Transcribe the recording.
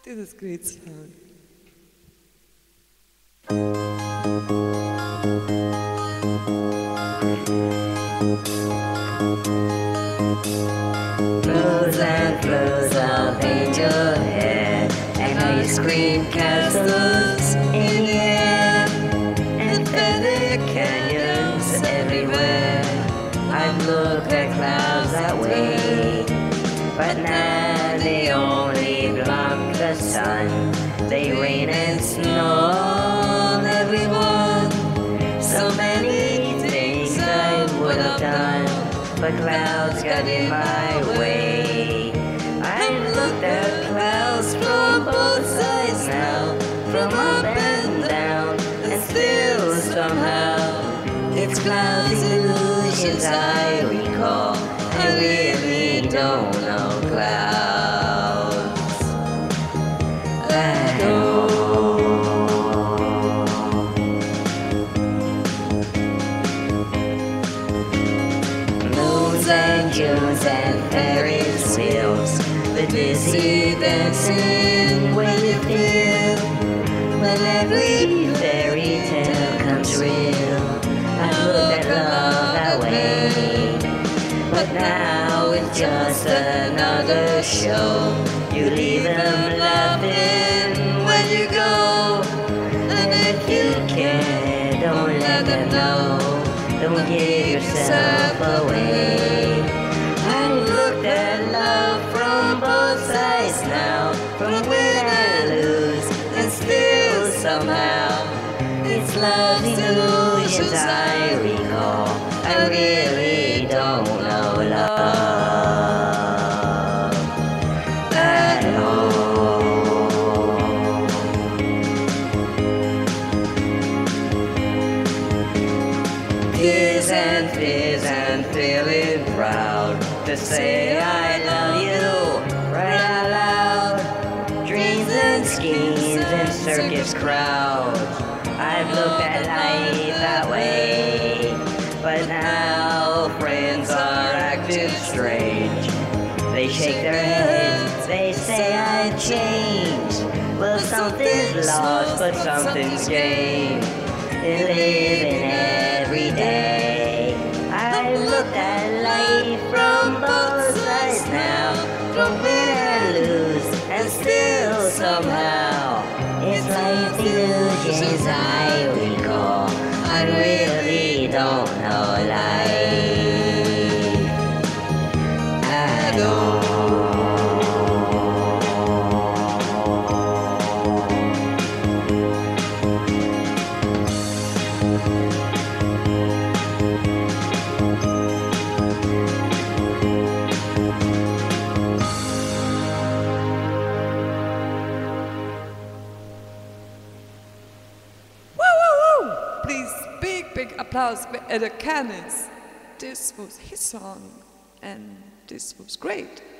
This is great sound. Flows and flows of angel hair, and now you scream castles in the air, and feather canyons everywhere. I've looked at clouds that way, but now they only block the sun. They rain and snow on everyone. So many things I would have done, but clouds got in my way. I've looked at clouds from both sides now, from up and down, and still somehow it's clouds illusions I recall. I really don't know clouds at all. Moons and Junes and Ferris wheels, the dizzy dancing when you feel, when every fairy tale comes real. I've looked at love that way, but now it's just another show. You leave them laughing when you go, and if you can, don't let them know. Don't give yourself away. I've looked at love from both sides now, from win and lose, and still somehow it's love's illusions I recall. I really don't know love at all. Fizz and feeling proud to say I love you right out loud. Dreams and schemes and circus crowds, I've looked at life that way, but now friends are acting strange. They shake their heads, they say I've changed. Well, something's lost, but something's gained in living every day. I've looked at life from both sides now, from win and lose, and still somehow it's life illusions I recall. I really don't know life at all. Please, big applause for Ed Canis. This was his song, and this was great.